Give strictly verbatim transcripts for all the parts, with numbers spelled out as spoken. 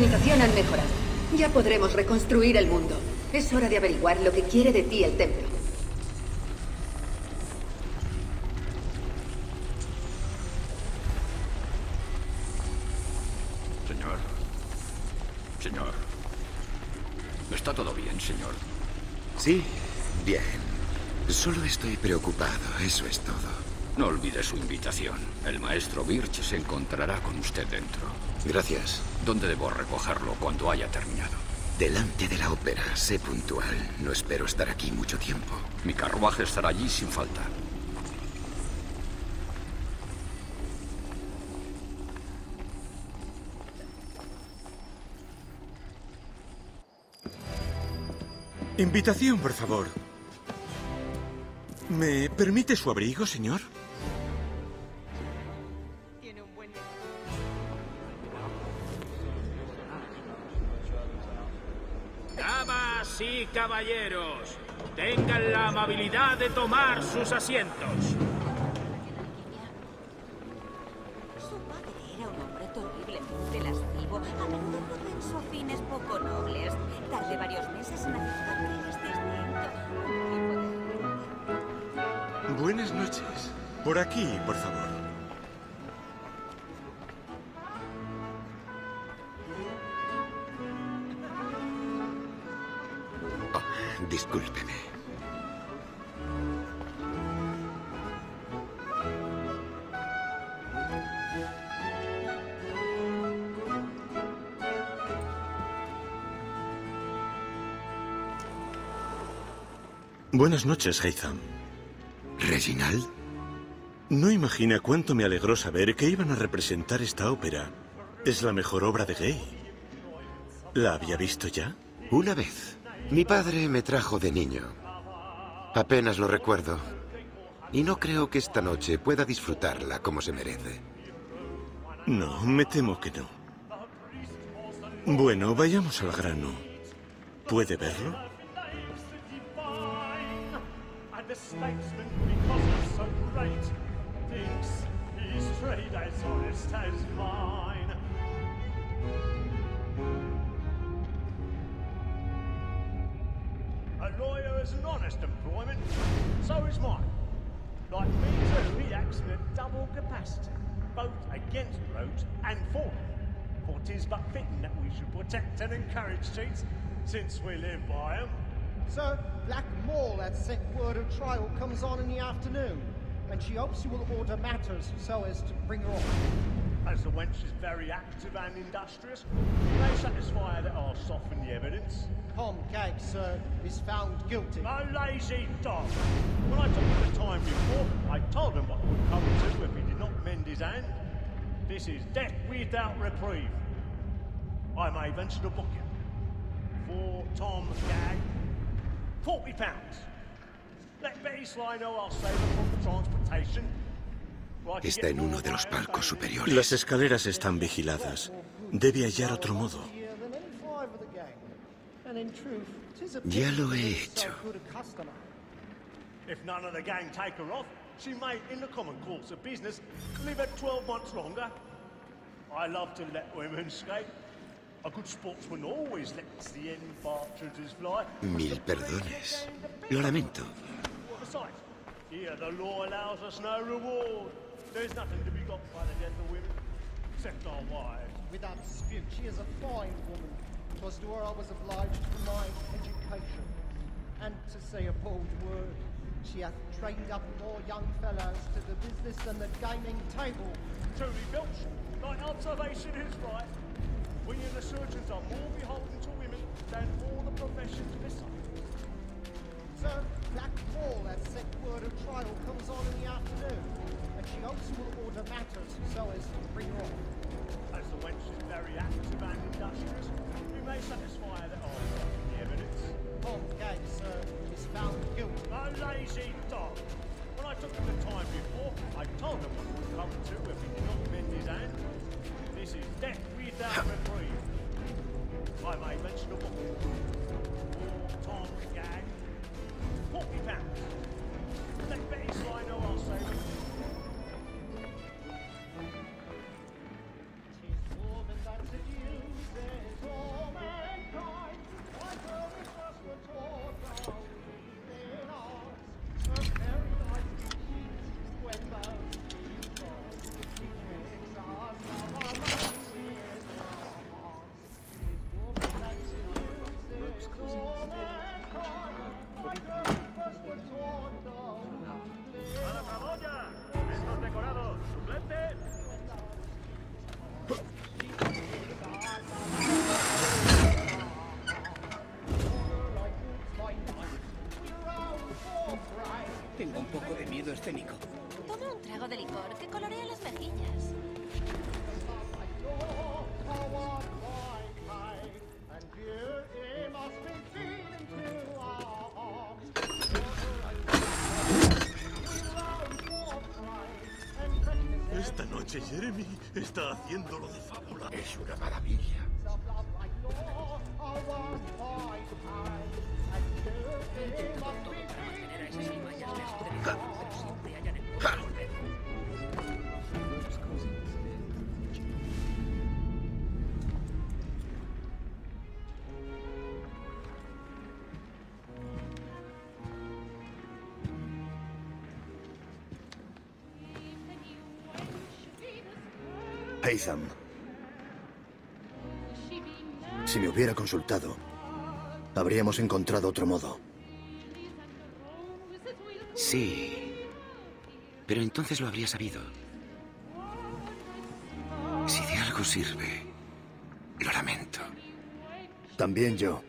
organización han mejorado. Ya podremos reconstruir el mundo. Es hora de averiguar lo que quiere de ti el templo. Señor. Señor. ¿Está todo bien, señor? Sí, bien. Solo estoy preocupado, eso es todo. No olvide su invitación. El maestro Birch se encontrará con usted dentro. Gracias. ¿Dónde debo recogerlo cuando haya terminado? Delante de la ópera. Sé puntual. No espero estar aquí mucho tiempo. Mi carruaje estará allí sin falta. Invitación, por favor. ¿Me permite su abrigo, señor? Damas y caballeros, tengan la amabilidad de tomar sus asientos. Su padre era un hombre terriblemente lascivo, a menudo propenso a fines poco nobles. Tardé varios meses en aceptar que eres distinto. Buenas noches. Por aquí, por favor. Oh, discúlpeme. Buenas noches, Haytham. ¿Reginald? No imagina cuánto me alegró saber que iban a representar esta ópera. Es la mejor obra de Gay. ¿La había visto ya? Una vez. Mi padre me trajo de niño. Apenas lo recuerdo. Y no creo que esta noche pueda disfrutarla como se merece. No, me temo que no. Bueno, vayamos al grano. ¿Puede verlo? The statesman, because he's so great, thinks his trade as honest as mine. A lawyer is an honest employment, so is mine. Like me too, he acts in a double capacity, both against roads and for them. For 'tis but fitting that we should protect and encourage cheats, since we live by 'em. Sir, Black Mall has sent word her trial comes on in the afternoon, and she hopes you will order matters so as to bring her on. As the wench is very active and industrious, you may satisfy her that I'll soften the evidence. Tom Gag, sir, is found guilty. A lazy dog! When I took him the time before, I told him what would come to if he did not mend his hand. This is death without reprieve. I may venture to book him. For Tom Gag, forty pounds. Let Betty Sly know I'll save her from the transportation. Está en uno de los palcos superiores. Las escaleras están vigiladas. Debe hallar otro modo. Ya lo he hecho. If none of the gang take her off, she may, in the common course of business, live at twelve months longer. I love to let women skate. A good sportsman always lets the end partridges fly. Mil perdones. Lo lamento. Besides, here the law allows us no reward. There's nothing to be got by the death of women, except our wives. Without dispute, she is a fine woman. 'Twas to her I was obliged for my education. And to say a bold word, she hath trained up more young fellows to the business than the gaming table. Truly, Bilch, thy observation is right. We and the surgeons are more beholden to women than all the professions besides. Sir, Black Mall has sent word her trial comes on in the afternoon, and she hopes you will order matters so as to bring her on. As the wench is very active and industrious, we may satisfy her that I'll soften the evidence. Tom Gag, sir, is found guilty. A lazy dog! When I took him the time before, I told him what would come to if he did not mend his hand. This is death without reprieve. I may mention a book. For Tom Gag, forty pounds. Let Betty Sly know I'll save it. Tis woman that seduces, Tengo un poco de miedo escénico. Toma un trago de licor que colorea las mejillas. Esta noche Jeremy está haciendo lo de fábula. Es una maravilla. Intento con todo para mantener a esas almayas lejos de mí, pero siempre hayan el modo de volver. Haytham, si me hubiera consultado, habríamos encontrado otro modo. Sí, pero entonces lo habría sabido. Si de algo sirve, lo lamento. También yo.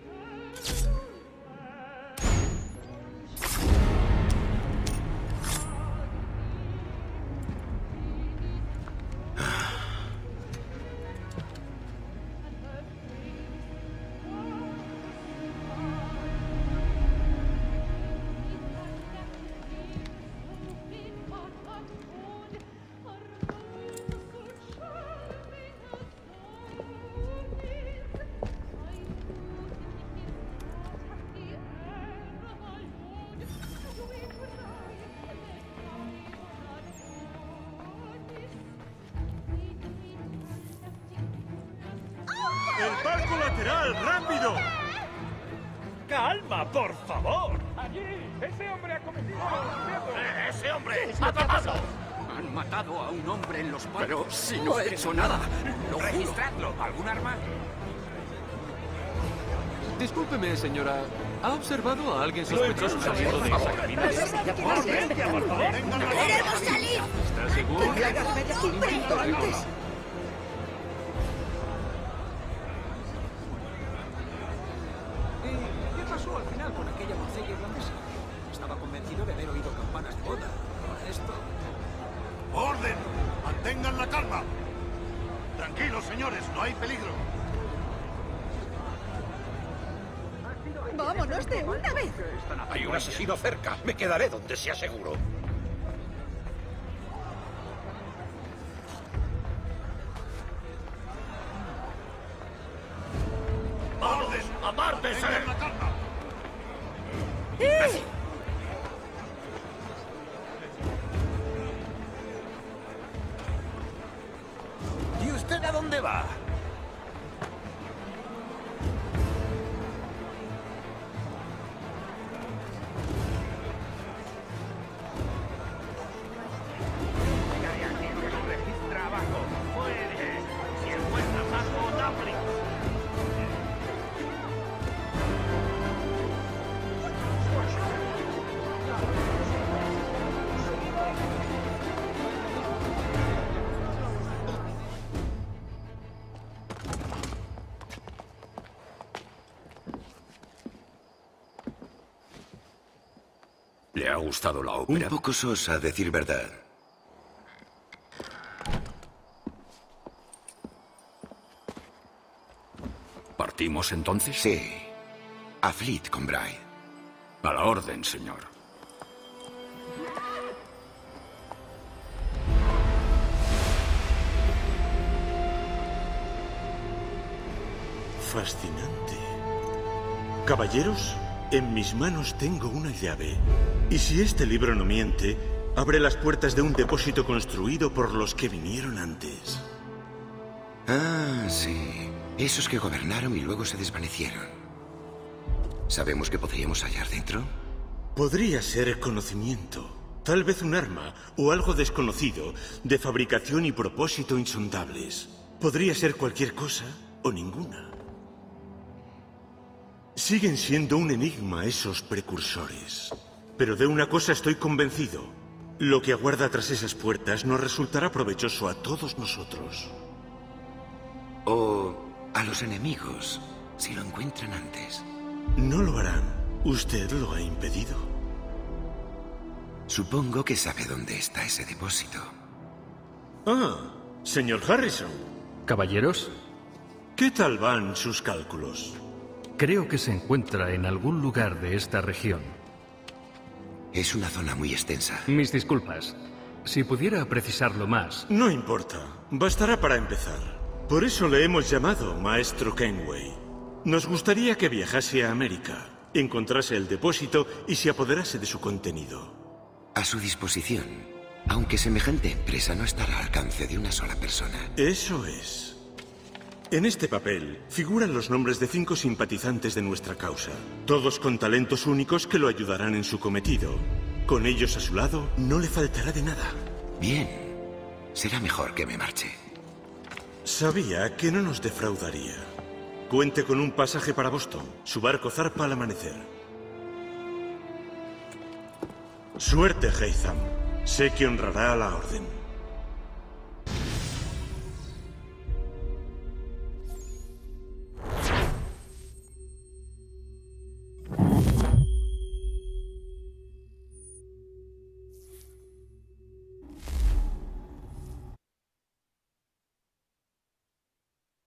¡El barco lateral! ¡Rápido! ¡Calma, por favor! ¡Allí! ¡Ese hombre ha cometido un ¡Eh, ¡Ese hombre! ¡Atrapado! Han matado a un hombre en los barcos. Pero si no he hecho nada. Lo juro. Registradlo. ¿Algún arma? Discúlpeme, señora. ¿Ha observado a alguien sospechoso saliendo de esa cabina? ¡Urgencia, por favor! ¡Queremos salir! ¿Está seguro? ¡Intento antes! ¿Qué pasó al final con aquella doncella irlandesa? Estaba convencido de haber oído campanas de boda. Con esto... ¡Orden! ¡Mantengan la calma! Tranquilos, señores, no hay peligro. ¡Vámonos de una vez! Hay un asesino cerca. Me quedaré donde sea seguro. ¡Orden! ¡Apártese! ¡Mantengan la calma! ¡Eh! ¿Y usted a dónde va? Registra abajo. Muy bien. Si encuentras algo, Dublin. ¿Le ha gustado la ópera? Un poco sosa, a decir verdad. ¿Partimos entonces? Sí. A Fleet con Bray. A la orden, señor. Fascinante. Caballeros, en mis manos tengo una llave. Y si este libro no miente, abre las puertas de un depósito construido por los que vinieron antes. Ah, sí. Esos que gobernaron y luego se desvanecieron. ¿Sabemos qué podríamos hallar dentro? Podría ser conocimiento. Tal vez un arma o algo desconocido de fabricación y propósito insondables. Podría ser cualquier cosa o ninguna. Siguen siendo un enigma esos precursores. Pero de una cosa estoy convencido. Lo que aguarda tras esas puertas nos resultará provechoso a todos nosotros. O a los enemigos, si lo encuentran antes. No lo harán. Usted lo ha impedido. Supongo que sabe dónde está ese depósito. Ah, señor Harrison. ¿Caballeros? ¿Qué tal van sus cálculos? Creo que se encuentra en algún lugar de esta región. Es una zona muy extensa. Mis disculpas. Si pudiera precisarlo más... No importa. Bastará para empezar. Por eso le hemos llamado Maestro Kenway. Nos gustaría que viajase a América, encontrase el depósito y se apoderase de su contenido. A su disposición, aunque semejante empresa no estará al alcance de una sola persona. Eso es. En este papel figuran los nombres de cinco simpatizantes de nuestra causa, todos con talentos únicos que lo ayudarán en su cometido. Con ellos a su lado, no le faltará de nada. Bien. Será mejor que me marche. Sabía que no nos defraudaría. Cuente con un pasaje para Boston. Su barco zarpa al amanecer. Suerte, Haytham. Sé que honrará a la orden.